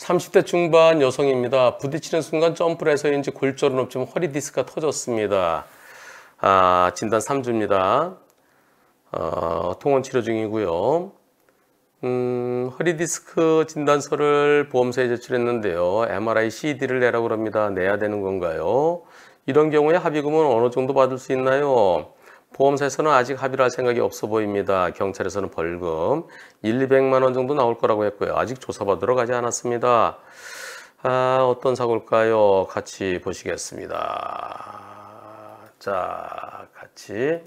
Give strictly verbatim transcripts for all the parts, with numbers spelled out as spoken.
삼십 대 중반 여성입니다. 부딪히는 순간 점프를 해서인지 골절은 없지만 허리 디스크가 터졌습니다. 아, 진단 삼 주입니다. 어, 통원 치료 중이고요. 음, 허리 디스크 진단서를 보험사에 제출했는데요. 엠알아이 씨디를 내라고 합니다. 내야 되는 건가요? 이런 경우에 합의금은 어느 정도 받을 수 있나요? 보험사에서는 아직 합의를 할 생각이 없어 보입니다. 경찰에서는 벌금 일, 이백만 원 정도 나올 거라고 했고요. 아직 조사받으러 가지 않았습니다. 아, 어떤 사고일까요? 같이 보시겠습니다. 자, 같이.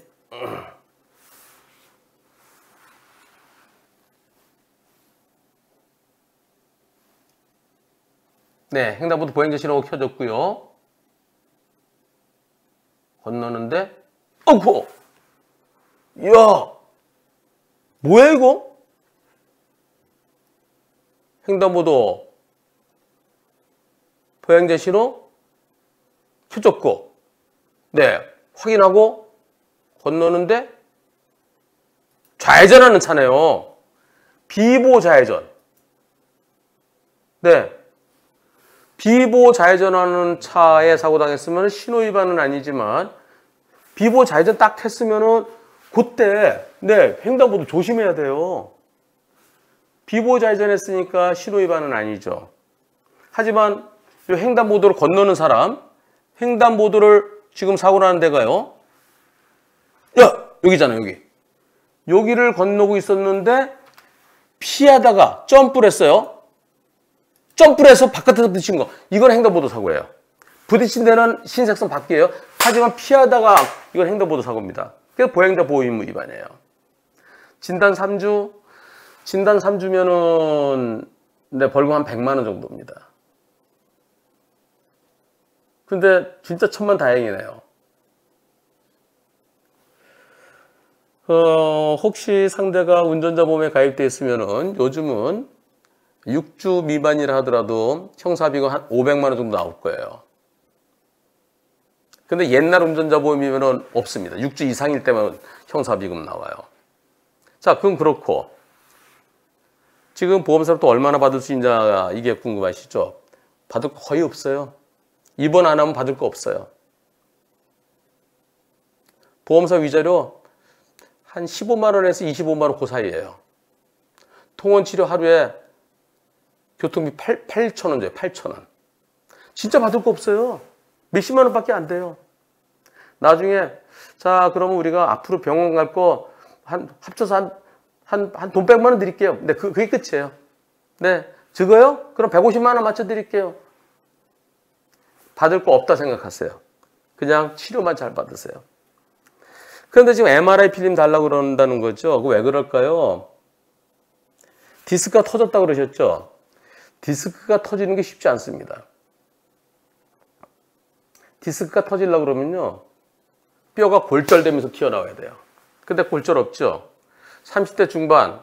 네, 횡단보도 보행자 신호가 켜졌고요. 건너는데, 어구! 이야! 뭐야, 이거? 횡단보도 보행자 신호 켜졌고, 네, 확인하고 건너는데 좌회전하는 차네요. 비보호 좌회전. 네. 비보호 좌회전하는 차에 사고 당했으면 신호 위반은 아니지만 비보호 좌회전 딱 했으면은 그때 네, 횡단보도 조심해야 돼요. 비보호 좌회전 했으니까 신호 위반은 아니죠. 하지만 이 횡단보도를 건너는 사람, 횡단보도를 지금 사고 나는 데가요. 야, 여기잖아, 여기. 여기를 건너고 있었는데 피하다가 점프를 했어요. 점프를 해서 바깥에서 부딪힌 거. 이건 횡단보도 사고예요. 부딪힌 데는 흰색선 밖이에요. 하지만 피하다가 이건 횡단보도 사고입니다. 그래서 보행자 보호 의무 위반이에요. 진단 삼 주, 진단 삼 주면은 네, 벌금 한 백만 원 정도입니다. 근데 진짜 천만 다행이네요. 어, 혹시 상대가 운전자 보험에 가입되어 있으면은 요즘은 육 주 미만이라 하더라도 형사비가 한 오백만 원 정도 나올 거예요. 근데 옛날 운전자 보험이면은 없습니다. 육 주 이상일 때만 형사비금 나와요. 자, 그럼 그렇고 지금 보험사로부터 얼마나 받을 수 있냐 이게 궁금하시죠? 받을 거 거의 없어요. 입원 안 하면 받을 거 없어요. 보험사 위자료 한 십오만 원에서 이십오만 원 그 사이예요. 통원 치료 하루에 교통비 팔천 원 줘요. 팔천 원. 진짜 받을 거 없어요. 몇십만 원밖에 안 돼요. 나중에 자 그러면 우리가 앞으로 병원 갈 거 한 합쳐서 한 한 한 돈 백만 원 드릴게요. 네, 그, 그게 끝이에요. 네, 적어요? 그럼 백오십만 원 맞춰 드릴게요. 받을 거 없다 생각하세요. 그냥 치료만 잘 받으세요. 그런데 지금 엠알아이 필름 달라고 그런다는 거죠. 왜 그럴까요? 디스크가 터졌다고 그러셨죠? 디스크가 터지는 게 쉽지 않습니다. 디스크가 터지려고 그러면요. 뼈가 골절되면서 튀어나와야 돼요. 근데 골절 없죠? 삼십 대 중반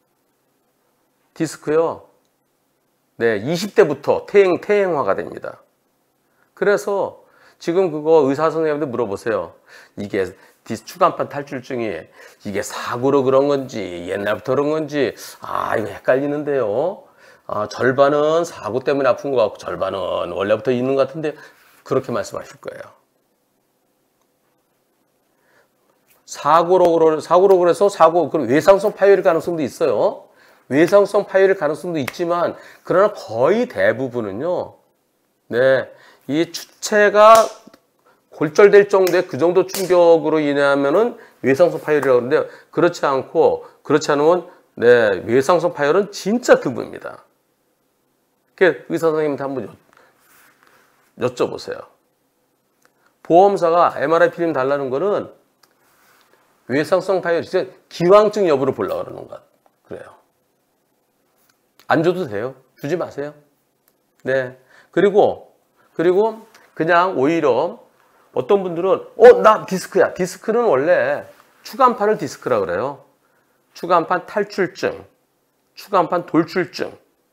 디스크요. 네, 이십 대부터 퇴행, 퇴행화가 됩니다. 그래서 지금 그거 의사 선생님한테 물어보세요. 이게 디스 추간판 탈출증이 이게 사고로 그런 건지 옛날부터 그런 건지 아 이거 헷갈리는데요. 아, 절반은 사고 때문에 아픈 것 같고 절반은 원래부터 있는 것 같은데 그렇게 말씀하실 거예요. 사고로, 사고로 그래서 사고, 그럼 외상성 파열일 가능성도 있어요. 외상성 파열일 가능성도 있지만, 그러나 거의 대부분은요, 네, 이 추체가 골절될 정도의 그 정도 충격으로 인하면은 외상성 파열이라고 하는데, 그렇지 않고, 그렇지 않으면, 네, 외상성 파열은 진짜 드뭅니다. 그 의사 선생님한테 한번 여, 여쭤보세요. 보험사가 엠알아이 필름 달라는 거는 외상성 파열, 진짜 기왕증 여부를 보려고 그러는 것 그래요. 안 줘도 돼요. 주지 마세요. 네. 그리고, 그리고 그냥 오히려 어떤 분들은, 어, 나 디스크야. 디스크는 원래 추간판을 디스크라고 그래요. 추간판 탈출증, 추간판 돌출증,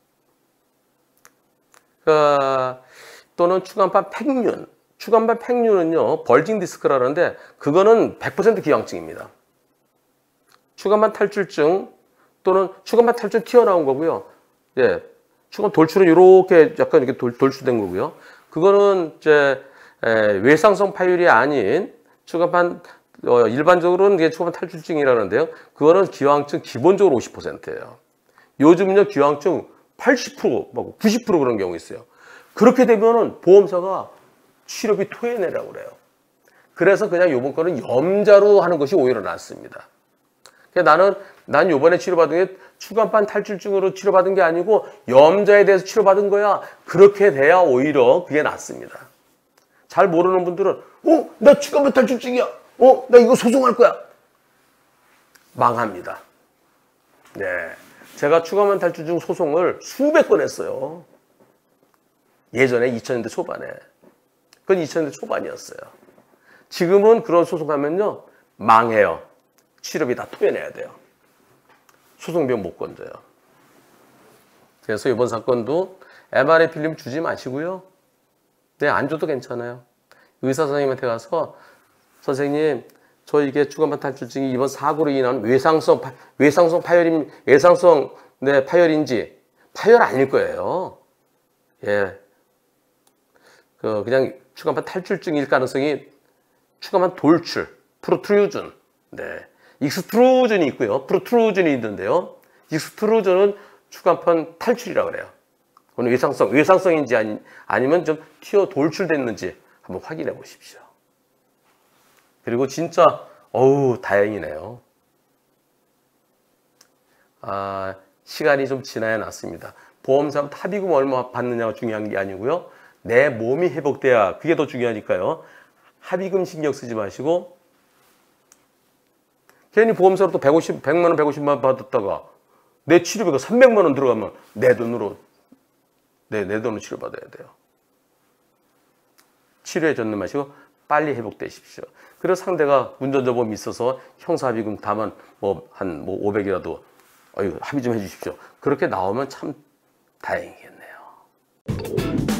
어, 또는 추간판 팽윤. 추간판 팽윤은요, 벌징 디스크라 그러는데, 그거는 백 퍼센트 기왕증입니다. 추간판 탈출증 또는 추간판 탈출 튀어나온 거고요. 예, 추가판 돌출은 이렇게 약간 이렇게 돌, 돌출된 거고요. 그거는 이제 에, 외상성 파열이 아닌 추가판 어, 일반적으로는 이게 추가판 탈출증이라는데요. 그거는 기왕증 기본적으로 오십 퍼센트예요. 요즘은요 기왕증 팔십 퍼센트, 구십 퍼센트 그런 경우 있어요. 그렇게 되면은 보험사가 치료비 토해내라고 그래요. 그래서 그냥 요번 거는 염자로 하는 것이 오히려 낫습니다. 나는 난 요번에 치료받은 게 추간판 탈출증으로 치료받은 게 아니고 염자에 대해서 치료받은 거야. 그렇게 돼야 오히려 그게 낫습니다. 잘 모르는 분들은 어? 나 추간판 탈출증이야. 어? 나 이거 소송할 거야. 망합니다. 네, 제가 추간판 탈출증 소송을 수백 건 했어요. 예전에 이천 년대 초반에. 그건 이천 년대 초반이었어요. 지금은 그런 소송하면요 망해요. 치료비 다 토해내야 돼요. 소송비용 못 건져요. 그래서 이번 사건도 엠알아이 필름 주지 마시고요. 네, 안 줘도 괜찮아요. 의사 선생님한테 가서 선생님 저 이게 추간판 탈출증이 이번 사고로 인한 외상성 파, 외상성 파열인 외상성 네, 파열인지 파열 아닐 거예요. 예, 그 그냥 추간판 탈출증일 가능성이 추간판 돌출, 프로트루전, 네, 익스트루전이 있고요. 프로트루전이 있는데요. 익스트루전은 추간판 탈출이라고 그래요. 그건 외상성, 외상성인지 아니, 아니면 좀 튀어 돌출됐는지 한번 확인해 보십시오. 그리고 진짜 어우 다행이네요. 아, 시간이 좀 지나야 낫습니다. 보험사 합의금 얼마 받느냐가 중요한 게 아니고요. 내 몸이 회복돼야 그게 더 중요하니까요. 합의금 신경 쓰지 마시고 괜히 보험사로 또 백오십, 백만 원, 백오십만 원 받았다가 내 치료비가 삼백만 원 들어가면 내 돈으로 내, 내 돈으로 치료받아야 돼요. 치료에 전념 마시고 빨리 회복되십시오. 그래서 상대가 운전자 보험이 있어서 형사합의금 다만 뭐 한 뭐 오백이라도 어휴, 합의 좀 해주십시오. 그렇게 나오면 참 다행이겠네요.